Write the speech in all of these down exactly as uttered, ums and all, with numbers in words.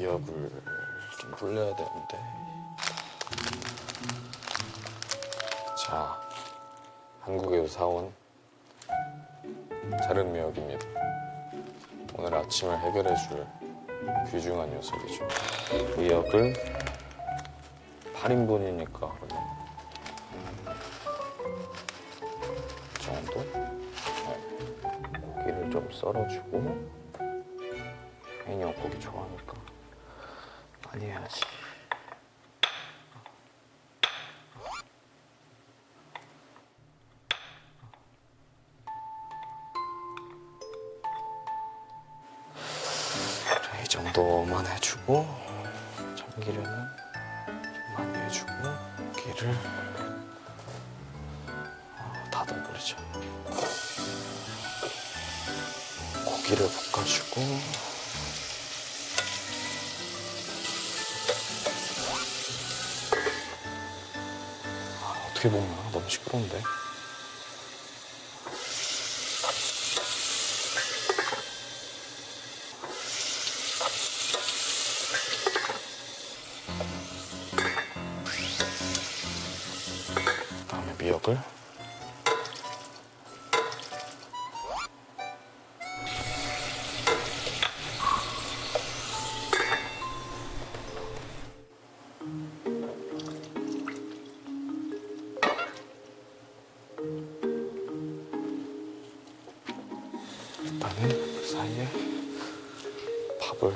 미역을 좀 불려야 되는데. 자, 한국에서 사온 자른 미역입니다. 오늘 아침을 해결해줄 귀중한 녀석이죠. 미역을 팔 인분이니까 그러면 이 정도? 네. 고기를 좀 썰어주고, 혜인이 형 고기 좋아하니까 많이 해야지. 그래, 이 정도만 해주고, 참기름은 좀 많이 해주고, 고기를 다듬버리죠. 고기를 볶아주고, 아, 어떻게 볶나? 너무 시끄러운데. 그다음에 미역을 일단은 그 사이에 밥을,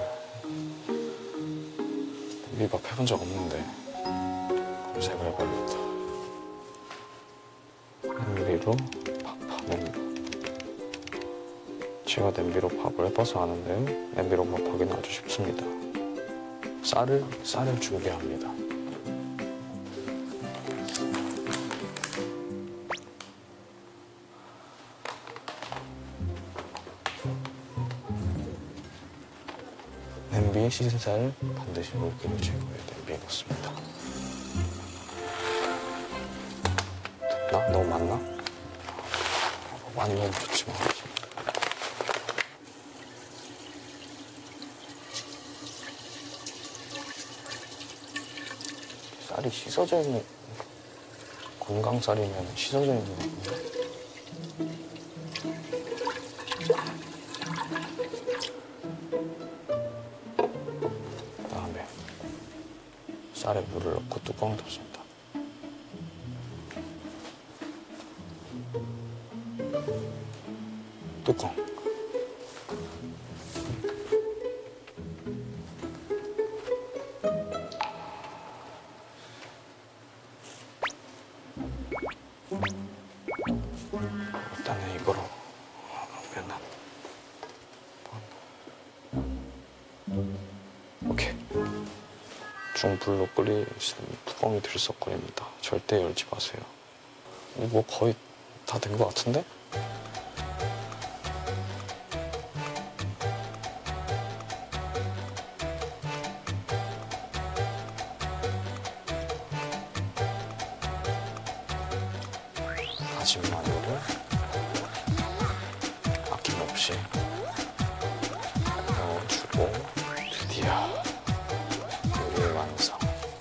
냄비밥 해본 적 없는데 검색을 해봐야겠다. 냄비로 밥하는, 제가 냄비로 밥을 해봐서 아는데요, 냄비로 밥하기는 아주 쉽습니다. 쌀을, 쌀을 준비합니다. 냄비에 씻은 쌀 반드시 물기를 제거해 냄비에 넣습니다. 됐나? 너무 많나? 많이 먹으면 좋지만. 쌀이 씻어져 있는, 건강쌀이면 씻어져 있는 거군요. 그다음에 쌀에 물을 넣고 뚜껑을 덮습니다. 뚜껑. 일단은 이거로 하면은, 오케이. 중불로 끓이시면 뚜껑이 들썩거립니다. 절대 열지 마세요. 뭐 거의 다 된 것 같은데? 다진 마늘을 아낌없이 넣어주고, 드디어 요리 완성.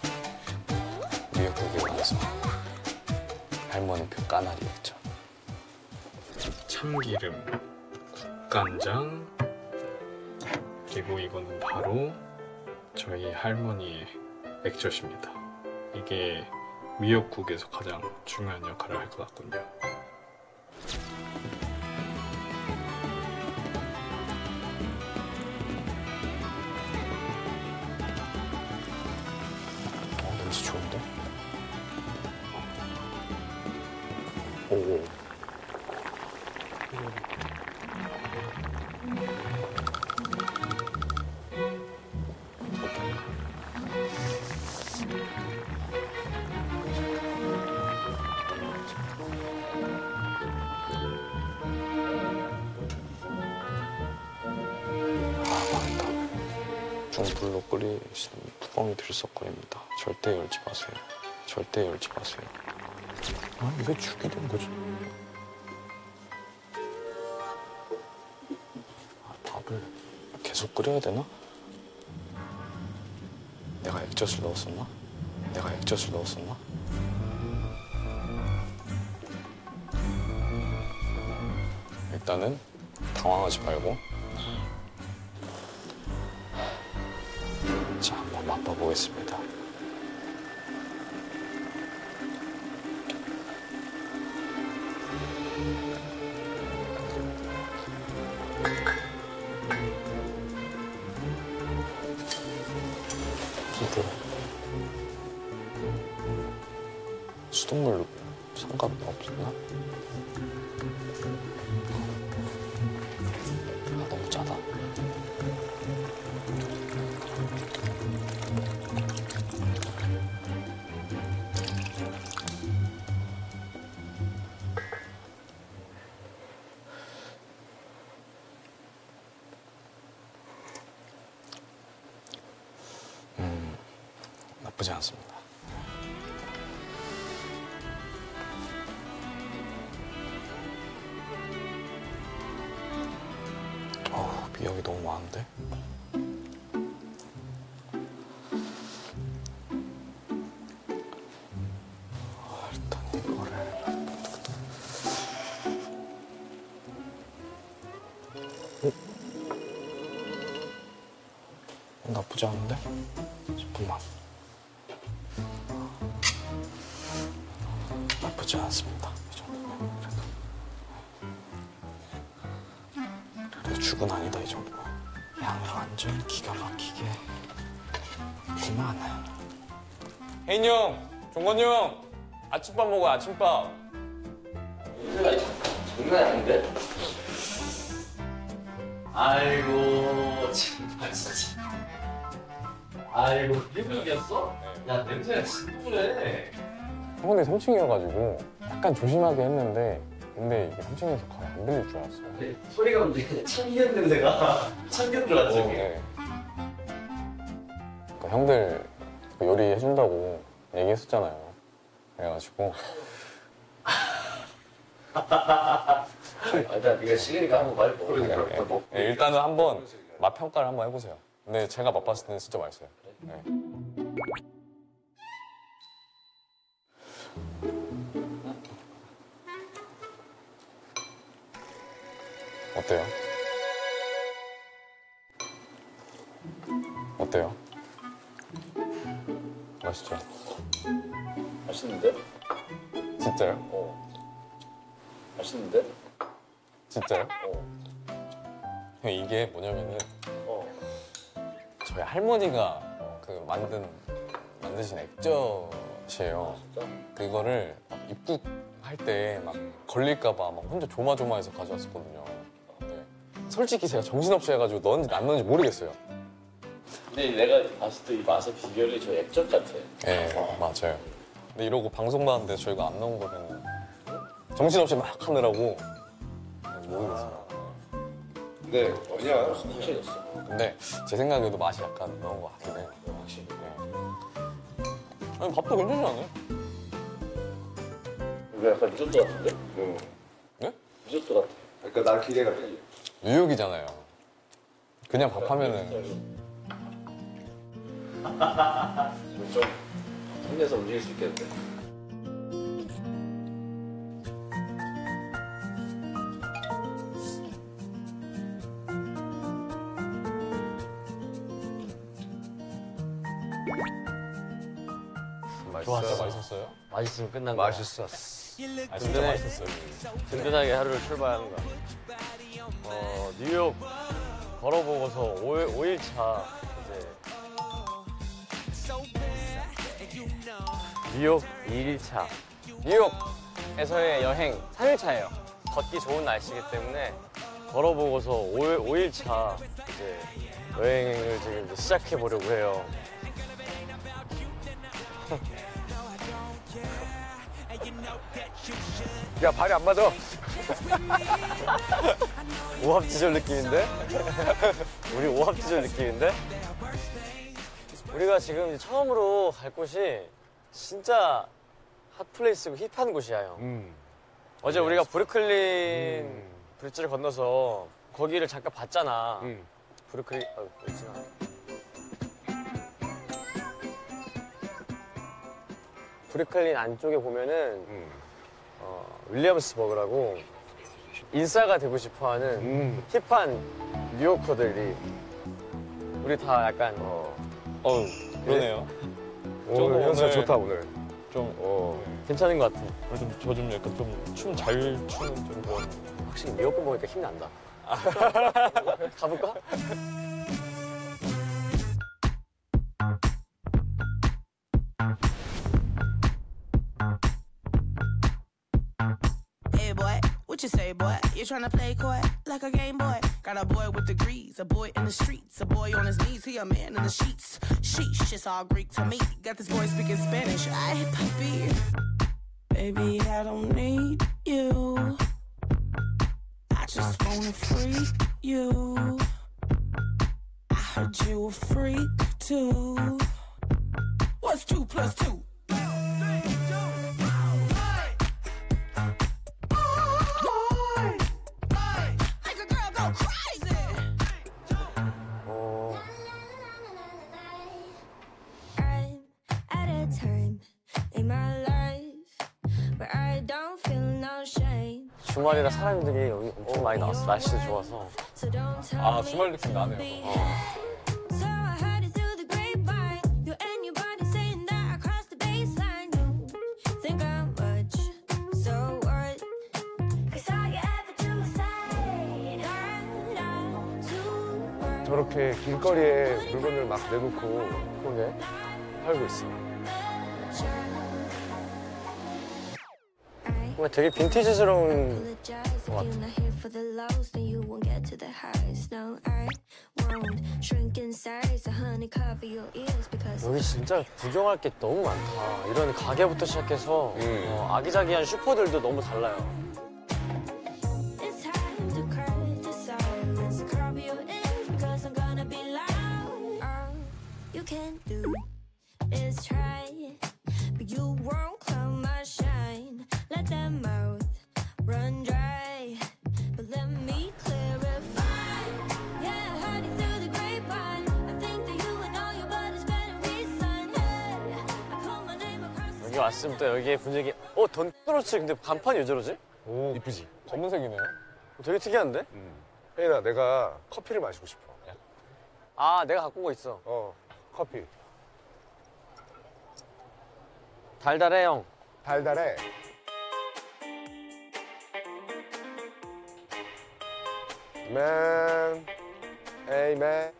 미역국이 완성. 할머니표 까나리였죠. 참기름, 국간장, 그리고 이거는 바로 저희 할머니의 액젓입니다. 이게 미역국에서 가장 중요한 역할을 할 것 같군요. 어, 냄새 좋은데? 오. 중불로 끓이시면 뚜껑이 들썩거립니다. 절대 열지 마세요. 절대 열지 마세요. 아, 이게 죽이 된 거지. 아, 밥을 계속 끓여야 되나? 액젓을 넣었었나? 내가 액젓을 넣었었나? 일단은 당황하지 말고 자, 한번 맛봐보겠습니다. 이거 수돗물 상관없었나? 아, 너무 짜다. 음, 나쁘지 않습니다. 어우, 미역이 너무 많은데? 아, 일단 이거를 어? 나쁘지 않은데? 잠깐만. 나쁘지 않습니다. 이 정도면 그래도. 그래도 죽은 아니다, 이 정도. 향이 완전 기가 막히게. 그만. 혜인이 형, 종건이 형, 아침밥 먹어, 아침밥. 이거 장난이 아닌데? 아이고 정말 진짜. 아이고 일분이었어? 네. 야 냄새가 진짜 그래. 근데 삼 층이어가지고 약간 조심하게 했는데 근데 이게 삼 층에서 거의 안 들릴 줄 알았어요. 네, 소리가 문제 참기름 냄새가 참기름 들어갔지. 어, 네. 그러니까 형들 요리해준다고 얘기했었잖아요. 그래가지고 아, 일단 네가 식으니까 한번 말고. 그러니까, 네. 네, 일단은 한번 맛 평가를 한번 해보세요. 근데 제가 맛봤을 때는 진짜 맛있어요. 네. 어때요? 어때요? 맛있죠? 맛있는데? 진짜요? 어. 맛있는데? 진짜요? 어. 형 이게 뭐냐면은 어. 저희 할머니가 그 만든 만드신 액젓이에요. 진짜? 그거를 막 입국할 때 막 걸릴까봐 막 혼자 조마조마해서 가져왔었거든요. 네. 솔직히 제가 정신없이 해가지고 넣었는지 안 넣었는지 모르겠어요. 근데 내가 봤을 때 이 맛의 비결이 저 액젓 같아. 네, 맞아요. 근데 이러고 방송 봤는데 저희가 안 넣은 거면 정신없이 막 하느라고 모르겠어요. 근데 아니야. 확실해졌어. 근데 제 생각에도 맛이 약간 넣은 것 같긴 해요. 확실히. 네. 아니 밥도 괜찮지 않아요? 이거 약간 리조또 같은데? 응. 네? 리조또 같아. 그러니까 날 기대가 돼. 뉴욕이잖아요. 그냥 밥 하면은 좀 힘내서 움직일 수 있겠는데. 좋았어. 맛있었어요? 맛있으면 끝난 거야. 맛있었어. 아 진짜 맛있었어요. 든든하게 하루를 출발하는 거야. 어, 뉴욕 걸어보고서 오 일 차 이제 뉴욕 이 일 차 뉴욕에서의 여행 삼 일 차예요. 걷기 좋은 날씨이기 때문에 걸어보고서 오 일 차 이제 여행을 지금 이제 시작해 보려고 해요. 야 발이 안 맞아. 오합지졸 느낌인데? 우리 오합지졸 느낌인데? 우리가 지금 이제 처음으로 갈 곳이 진짜 핫플레이스고 힙한 곳이야, 형. 음. 어제 우리가 브루클린 브릿지를 건너서 거기를 잠깐 봤잖아. 음. 브루클린, 어, 있지나. 브루클린 안쪽에 보면은 음. 어, 윌리엄스버그라고 인싸가 되고 싶어하는 음. 힙한 뉴요커들이 우리 다 약간 어. 어우, 그러네요. 오늘 현수 오늘- 좋다 오늘. 좀, 어. 괜찮은 것 같아. 저 좀 약간 좀 춤 잘 추는 좀 그런. 확실히 뉴요커 보니까 힘이 난다. 가볼까? Hey boy, what you say, boy? You tryna play coy like a game boy? Got a boy with degrees, a boy in the streets, a boy on his knees, he a man in the sheets. Sheesh, it's all Greek to me. Got this boy speaking Spanish. Ay, papi. Baby, I don't need you. I just wanna freak you. I heard you a freak too. What's two plus two? 주말이라 사람들이 여기 엄청 많이 나왔어. 날씨도 좋아서. 아, 주말 느낌 나네요. 어. 저렇게 길거리에 물건을 막 내놓고 그러게. 팔고 있어. 뭔가 되게 빈티지스러운 여기 진짜 구경할 게 너무 많다. 이런 가게부터 시작해서 음. 어, 아기자기한 슈퍼들도 너무 달라요. 여기 왔으면 또 여기에 분위기. 어, 던크로치 근데 간판이 왜 저러지? 오 이쁘지. 검은색이네요. 되게 특이한데? 혜인아 내가 커피를 마시고 싶어. 아, 내가 갖고 온 거 있어. 어 커피. 달달해, 형. 달달해. Man, hey man.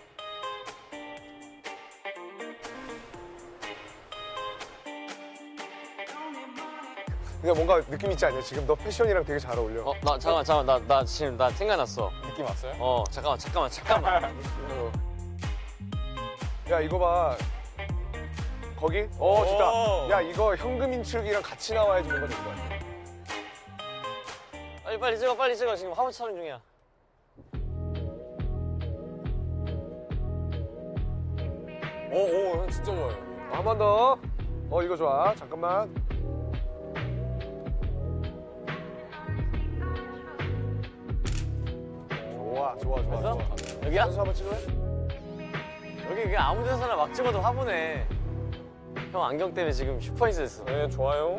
근데 뭔가 느낌 있지 않냐? 지금 너 패션이랑 되게 잘 어울려. 어, 나 잠깐만, 잠깐만. 나, 나 지금 나 생각났어. 느낌 왔어요? 어, 잠깐만, 잠깐만, 잠깐만. 야 이거 봐. 거기? 어 좋다. 야 이거 현금 인출기랑 같이 나와야지 뭔가 될 것 같아. 빨리 빨리 찍어, 빨리 찍어. 지금 화보 촬영 중이야. 오, 오, 형 진짜 좋아요. 한 번 더. 어 이거 좋아. 잠깐만. 좋아 좋아 좋아 됐어? 좋아. 여기야? 현수 한번 찍을래? 여기 그냥 아무 데서나 막 찍어도 화보네. 형 안경 때문에 지금 슈퍼히트 됐어. 네, 좋아요.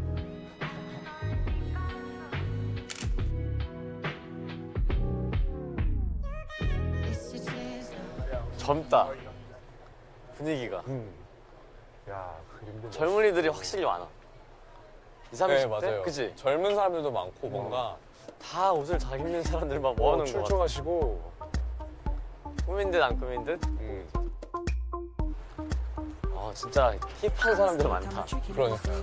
젊다. 분위기가. 음. 야 그림도. 젊은이들이 확실히 많아. 이십, 삼십 대? 네, 맞아요. 그치? 젊은 사람들도 많고 뭔가 다 옷을 잘 입는 사람들만 어, 모아놓은 거 같아. 출중하시고. 꾸민 듯 안 꾸민 듯? 음. 아, 진짜 힙한 사람들 많다. 그러니까요.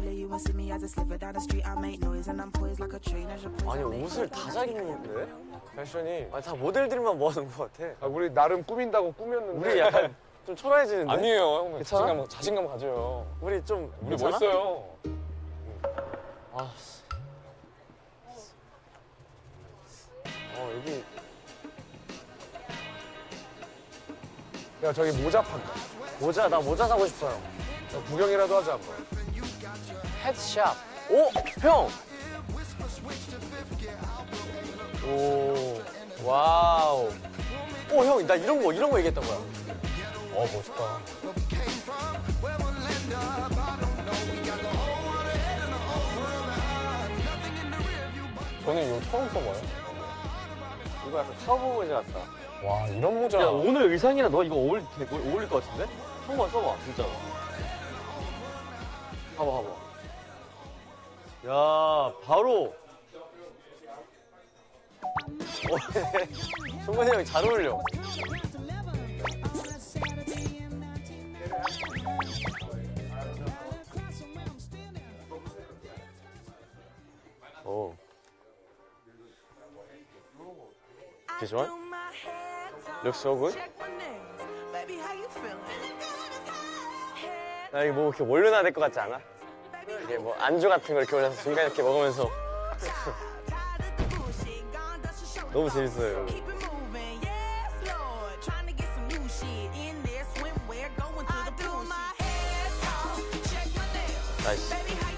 아니, 옷을 다 잘 입는데? 패션이. 아니, 다 모델들만 모아놓은 것 같아. 아, 우리 나름 꾸민다고 꾸몄는데. 우리 약간 좀 초라해지는데? 아니에요, 형. 괜찮아? 자신감, 자신감 가져요. 우리 좀 우리 괜찮아? 멋있어요. 아, 씨. 어, 여기 야 저기 모자 판다. 모자, 나 모자 사고 싶어요. 야, 구경이라도 하자 한번. 펫샵. 오, 형. 오, 와우. 오, 형, 나 이런 거, 이런 거 얘기했던 거야. 어, 멋있다. 저는 이거 처음 써봐요. 이거 약간 카우보이 모자 같다. 와 이런 모자. 야 오늘 의상이랑 너 이거 어울릴, 어울릴 것 같은데? 한번 써봐 진짜. 봐봐 봐봐. 야 바로. 종건이 형이 잘 어울려. 오. This one? Looks so good. 나 이거 뭐 이렇게 올려놔야 될 것 같지 않아? 이게 뭐 안주 같은 거 이렇게 올려서 중간에 이렇게 먹으면서 너무 재밌어요, 여러분. 나이스.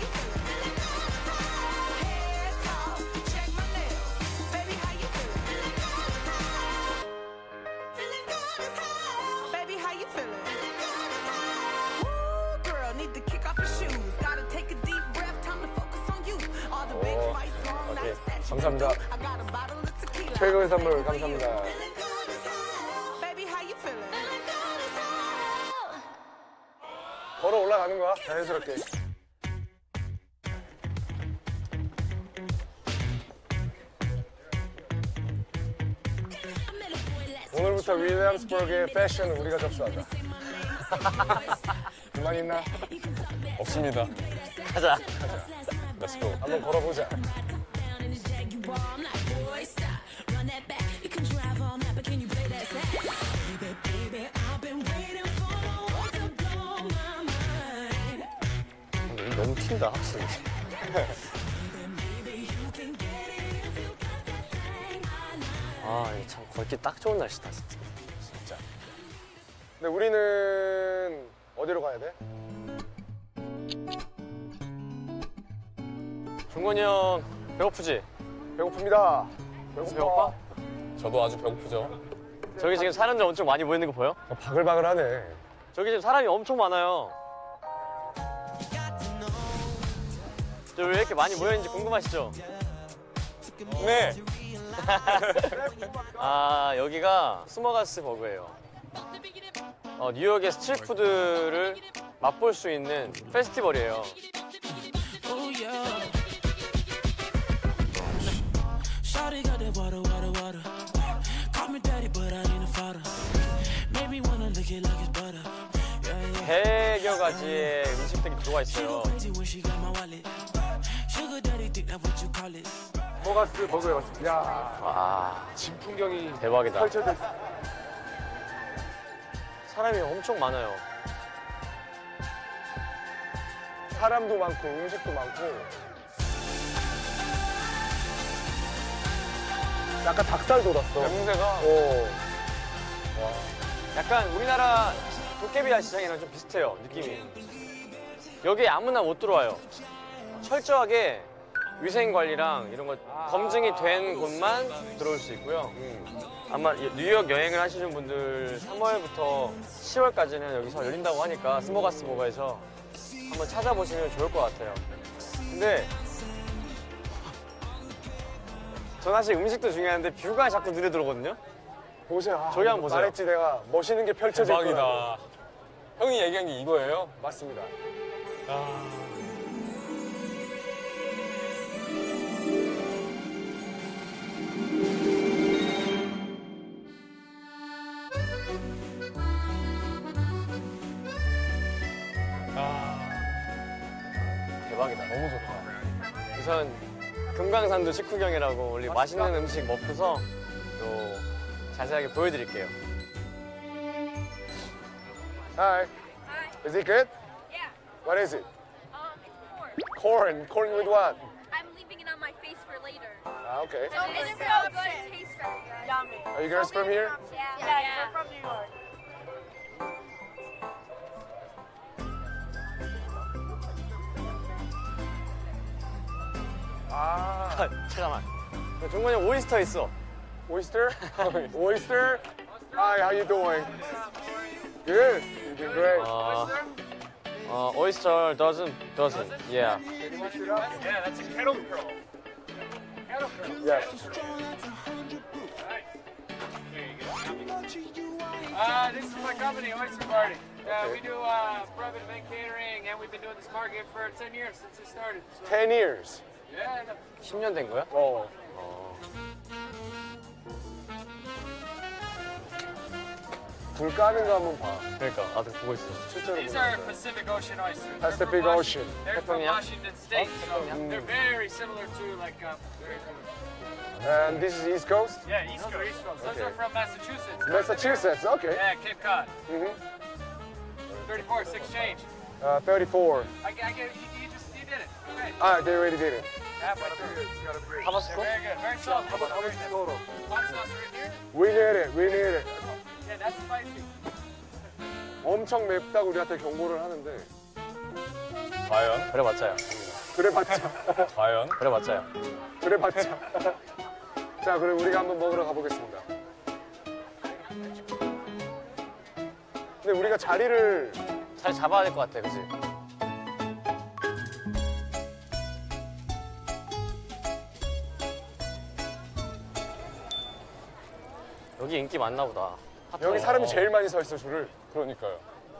감사합니다. 최고의 선물 감사합니다. 걸어 올라가는 거야 자연스럽게. 오늘부터 윌리엄스버그의 패션은 우리가 접수하자. 불만 있나? 없습니다. 가자. Let's go. 한번 걸어보자. 너무 튄다, 확실히. 아, 이거 참 걷기 딱 좋은 날씨다, 진짜. 진짜. 근데 우리는 어디로 가야 돼? 종건이 형, 배고프지? 배고픕니다. 배고파? 저도 아주 배고프죠. 저기 지금 사람들 엄청 많이 모이는 거 보여? 바글바글하네. 저기 지금 사람이 엄청 많아요. 저 왜 이렇게 많이 모여있는지 궁금하시죠? 네. 아, 여기가 스모가스 버그예요. 어, 뉴욕의 스트리트푸드를 맛볼 수 있는 페스티벌이에요. 백여 가지의 음식들이 들어와 있어요. 스모가스 버거에 왔습니다. 야, 와, 진 풍경이 대박이다. 펼쳐져 있어. 사람이 엄청 많아요. 사람도 많고 음식도 많고. 약간 닭살 돋았어. 냄새가. 오. 약간 우리나라 도깨비야 시장이랑 좀 비슷해요, 느낌이. 여기 아무나 못 들어와요. 철저하게 위생 관리랑 이런 거 검증이 된 곳만 들어올 수 있고요. 아마 뉴욕 여행을 하시는 분들 삼월부터 시월까지는 여기서 열린다고 하니까 스모가스 버거에서 한번 찾아보시면 좋을 것 같아요. 근데 전 사실 음식도 중요한데 뷰가 자꾸 눈에 들어오거든요. 보세요. 아, 저기 한번 보세요. 말했지 내가 멋있는 게 펼쳐질 거야. 대박이다. 형이 얘기한 게 이거예요? 맞습니다. 대박이다. 너무 좋다. 우선 금강산도 식후경이라고 우리 맛있는 음식 먹고서 또 자세하게 보여드릴게요. Hi. Is it good? Yeah. What is it? Um, it's corn. Corn. Corn with what? I'm leaving it on my face for later. Ah, okay. So it's so good. It tastes very good. Yummy. Are you guys from here? Yeah. Yeah. yeah. We're from New York. 아, 잠깐만. 종건이 형 오이스터 있어. oyster? oyster? Hi, how you doing? Good. You doing great. 어, 어, oyster doesn't, doesn't. Yeah. Yeah, that's a kettle curl. Kettle Yes. Uh, this is my company, Oyster Party. Uh, we do uh, private event catering, and we've been doing this market for ten years since it started. So, ten years. yeah, no, 십 년 된 거야? 어. 불 까는 거 한번 봐. 그러니까 나도 보고 있어. 실제로 these 보는 are 거야. Pacific Ocean oysters. Pacific They're from Ocean. Washi- They're from 태평양? Washington State, so they're very similar to like. Uh, very similar. And this is East Coast? Yeah, East Coast. East Coast. Those Okay. are from Massachusetts. Massachusetts, okay. Yeah, Cape Cod. Mhm. thirty-four, six change. Uh, thirty-four. I, I get you, you just you did it. Okay. Ah, they already did it. Halfway through. 타바스코? Very good. Very slow. Very good. Hot sauce right here. We need it, we need it. Yeah, that's spicy. 엄청 맵다고 우리한테 경고를 하는데 과연? 그래 맞자요. 그래봤자 과연? 그래 맞자요. 그래봤자 자 그럼 우리가 한번 먹으러 가보겠습니다. 근데 우리가 자리를 잘 잡아야 될 것 같아, 그치? 여기 인기 많나 보다. 여기 사람이 제일 많이 서 있어 줄을. 그러니까요.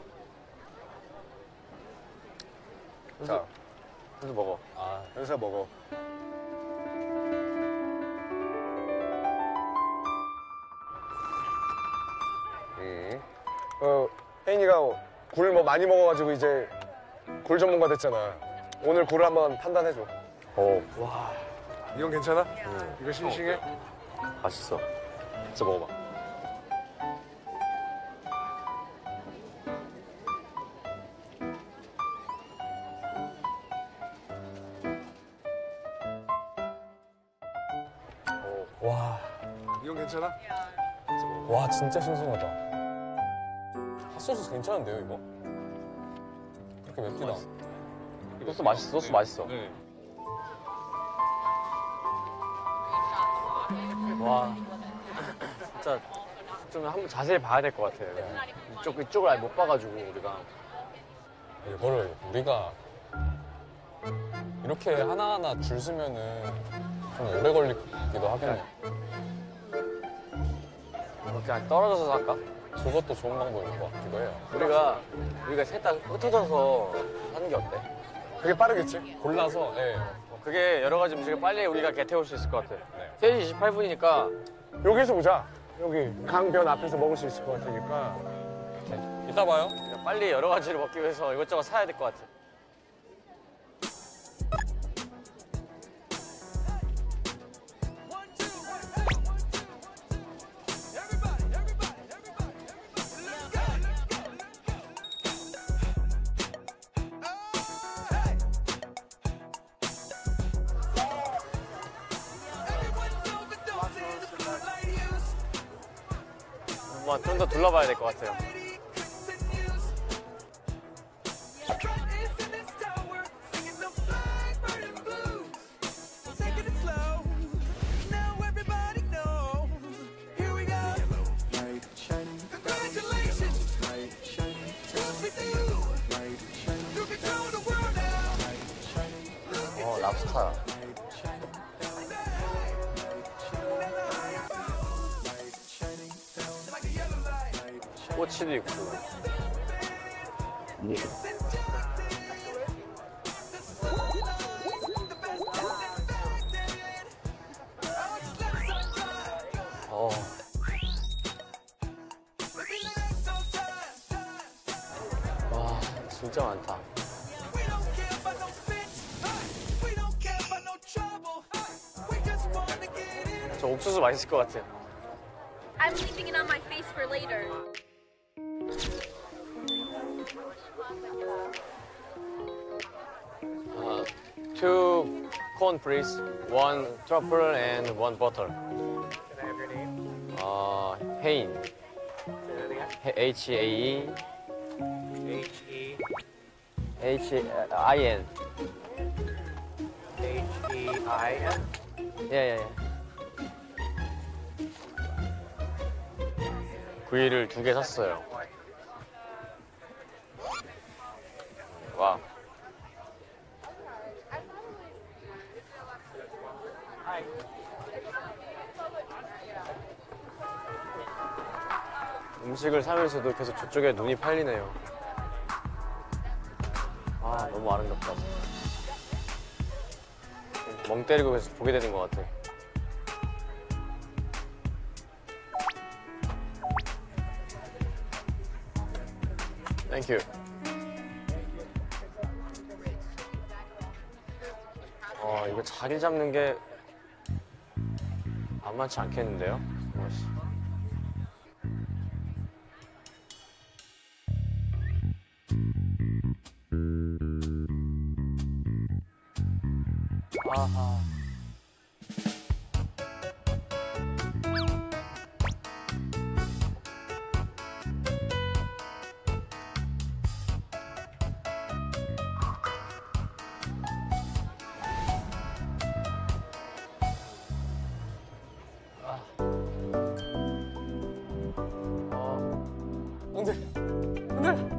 자 그래서 먹어. 여기서 먹어. 음. 어 혜인이가 굴 뭐 많이 먹어가지고 이제 굴 전문가 됐잖아. 오늘 굴을 한번 판단해줘. 오, 이건 괜찮아? 이거 싱싱해? 맛있어. 진짜 먹어봐. 이건 괜찮아? 와 진짜 싱싱하다. 핫소스 괜찮은데요 이거? 그렇게 맵지도 않아. 소스 맛있어, 소스 맛있어. 네. 와, 진짜 좀 한번 자세히 봐야 될 것 같아. 이쪽, 이쪽을 아예 못 봐가지고 우리가. 이거를 우리가 이렇게 하나하나 줄 서면은 좀 오래 걸리기도 하겠네. 그냥 떨어져서 살까? 그것도 좋은 방법일 것 같기도 해요. 우리가 우리가 셋 다 흩어져서 하는 게 어때? 그게 빠르겠지? 골라서 예. 어, 그게 여러 가지 음식을 빨리 우리가 개태울 수 있을 것 같아. 네. 세 시 이십팔 분이니까 여기서 보자. 여기 강변 앞에서 먹을 수 있을 것 같으니까. 이따 봐요. 빨리 여러 가지를 먹기 위해서 이것저것 사야 될 것 같아. 좀 더 둘러봐야 될 것 같아요. 어, 랍스타. 꼬치도 있고. 어. 와, 진짜 많다. 저 옥수수 맛있을 것 같아요. I'm leaving it on my face for later. Uh, two corn please, one truffle and one butter. Can I have your name? Uh, Hain. H A E H E H I N. H E I N. 예, 예, 예. 구이를 두 개 샀어요. 와. 음식을 사면서도 계속 저쪽에 눈이 팔리네요. 아, 너무 아름답다. 멍 때리고 계속 보게 되는 것 같아. 땡큐. 어, 이거 자리 잡는 게 만만치 않겠는데요? 아하. 안돼 안돼.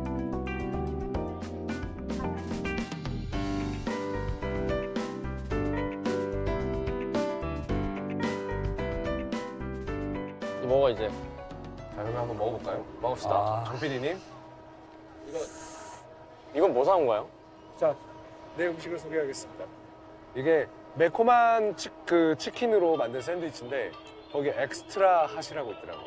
이거 먹어 이제. 자, 그러면 한번 먹어볼까요? 먹읍시다. 아. 정 피디님. 이건 뭐 사온 거예요? 자, 내 음식을 소개하겠습니다. 이게 매콤한 치, 그 치킨으로 만든 샌드위치인데 거기에 엑스트라 핫이라고 있더라고.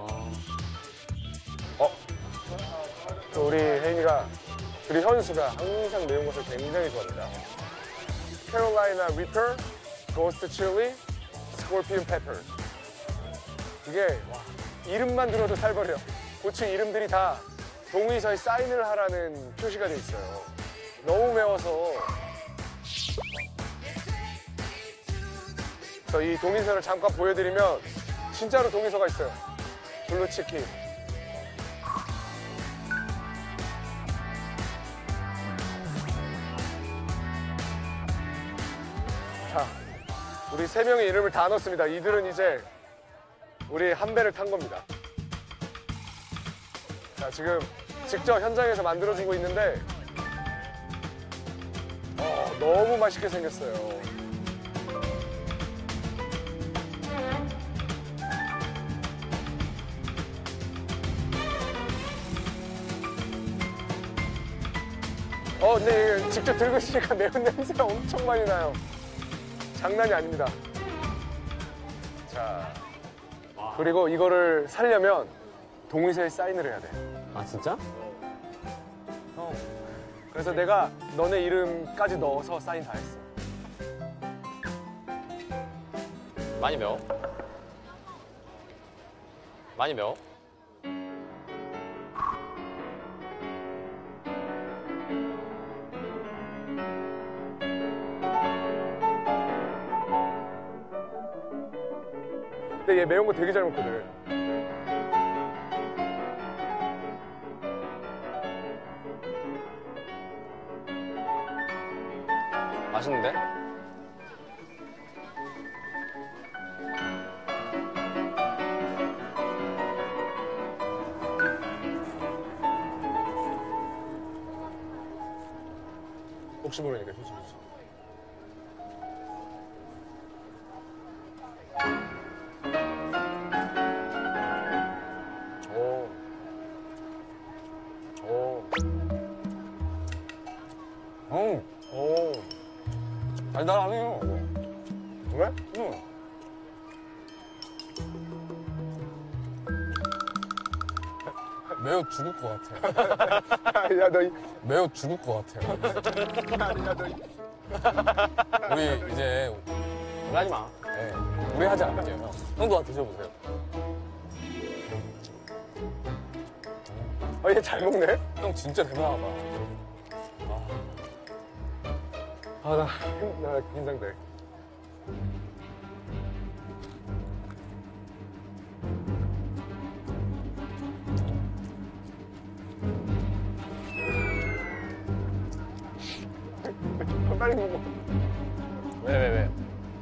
어? 또 우리 혜인이가, 우리 현수가 항상 매운 것을 굉장히 좋아합니다. 캐롤라이나 리퍼, 고스트 칠리, 스콜피온 페퍼. 이게 와, 이름만 들어도 살벌해요. 고추 이름들이 다 동의서에 사인을 하라는 표시가 돼 있어요. 너무 매워서. 저 이 동의서를 잠깐 보여드리면 진짜로 동의서가 있어요. 블루치킨. 자, 우리 세 명의 이름을 다 넣었습니다. 이들은 이제 우리 한 배를 탄 겁니다. 자, 지금 직접 현장에서 만들어주고 있는데 어, 너무 맛있게 생겼어요. 어, 근데 이게 직접 들고 있으니까 매운 냄새가 엄청 많이 나요. 장난이 아닙니다. 자, 그리고 이거를 사려면 동의서에 사인을 해야 돼. 아 진짜? 어. 그래서 내가 너네 이름까지 넣어서 사인 다 했어. 많이 매워? 많이 매워? 근데 얘 매운 거 되게 잘 먹거든. 맛있는데? 혹시 모르니까 휴지 휴지. 오. 오. 음, 오. 달달하네요. 그래? 응. 매우 죽을 것 같아요. 야, 너 이. 매우 죽을 것 같아요. 야, 너 이. 우리 이제 하지 마. 네, 우리 하지 않을게요. 형. 형도 와 드셔보세요. 아, 얘 잘 먹네? 형 진짜 대단하다. 아, 나, 나 긴장돼. 빨리 먹어. 왜, 왜, 왜?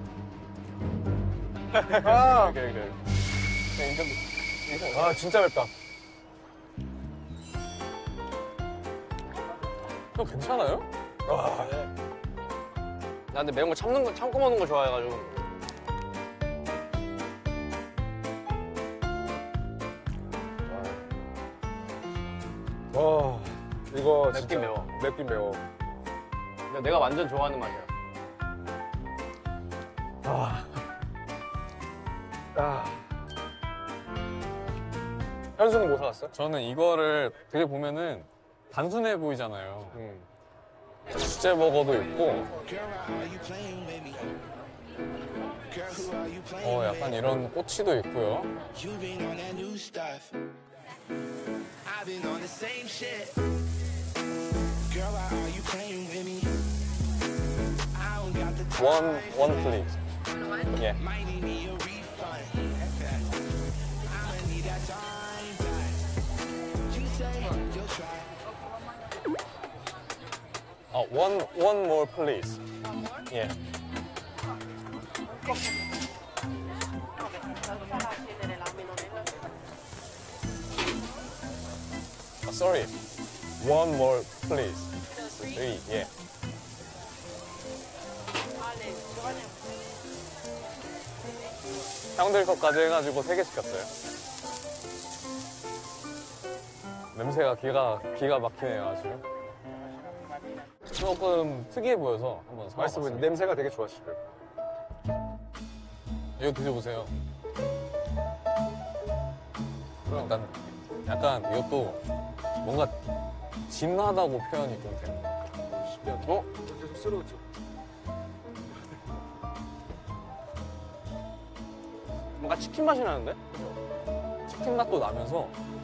아, 그래, 그래. 아, 진짜 맵다. 형 괜찮아요? 아, 나 근데 매운 거 참는 거 참고 먹는 거 좋아해가지고. 와 이거 맵긴 진짜 매워. 맵긴 매워. 근데 내가 완전 좋아하는 맛이야. 아. 아. 현수는 뭐 사왔어? 저는 이거를 되게 보면은 단순해 보이잖아요. 음. 수제버거도 있고 어 약간 이런 꼬치도 있고요. One, one please. Yeah. 어, one, one more please. Yeah. Oh, sorry. One more please. Three, yeah. 형들 것까지 해가지고 세 개 시켰어요. 냄새가 기가 기가 막히네요 아주. 조금 특이해 보여서 한번 맛있어 사봤어요. 보이는데 냄새가 되게 좋았을 거예요. 이거 드셔보세요. 약간 약간 이것도 뭔가 진하다고 표현이 좀 돼요. 어? 계속 쓰러졌죠. 뭔가 치킨 맛이 나는데? 치킨 맛도 나면서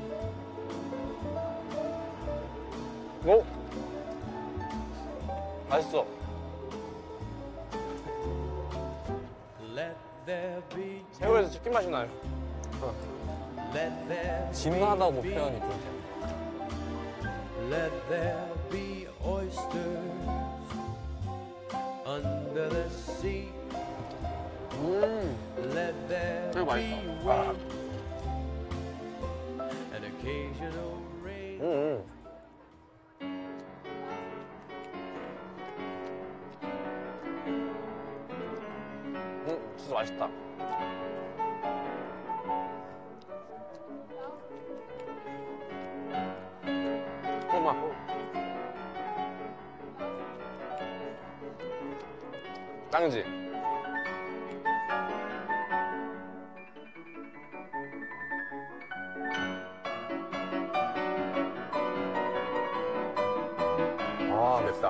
어? 맛있어. 새우에서 치킨 맛이 나요. 진하다고 표현이 좀 돼요. Let there be oysters under the sea. Let there 되게 be 맛있어. wind and occasional rain. 음. 음, 진짜 맛있다. 꼬마. 짱이지? 아 맵다.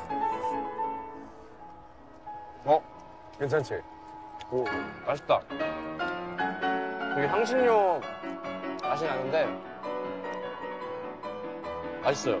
어? 괜찮지? 오, 맛있다. 되게 향신료 맛이 나는데 맛있어요.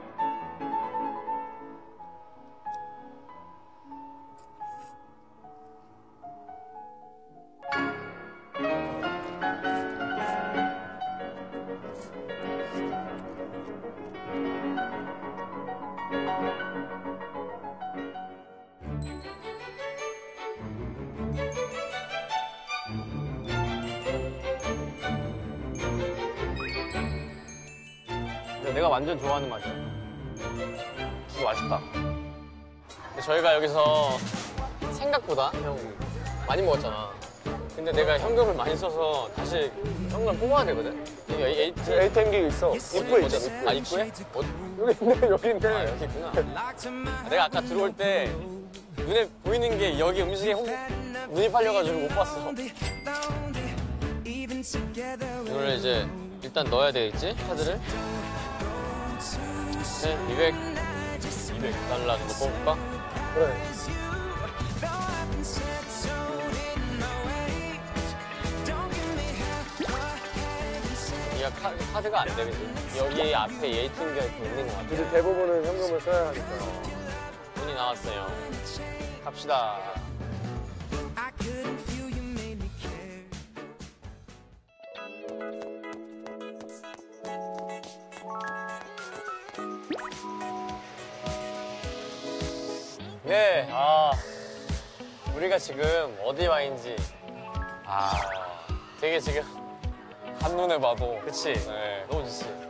근데 내가 완전 좋아하는 맛이야. 진짜 맛있다. 저희가 여기서 생각보다 형 많이 먹었잖아. 근데 내가 현금을 많이 써서 다시 현금을 뽑아야 되거든? 이게 에이티... 에이티엠기 있어. 입구에 있어. 어디? 아, 입구에? 어디? 여기 있네, 여기 있네. 아, 여기 있구나. 내가 아까 들어올 때 눈에 보이는 게 여기 음식에 홍... 눈이 팔려가지고 못 봤어. 이걸 이제 일단 넣어야 되겠지? 카드를. 네, 이백, 이백 달러 정도 뽑을까? 그래. 여기가 카, 카드가 안 돼, 그지? 여기 앞에 에이티엠기가 있는 것 같아. 이제 대부분은 현금을 써야 하니까. 돈이 나왔어요. 갑시다. 네, 아, 우리가 지금 어디 와 있는지, 아, 되게 지금, 한눈에 봐도 그치? 네. 너무 좋지?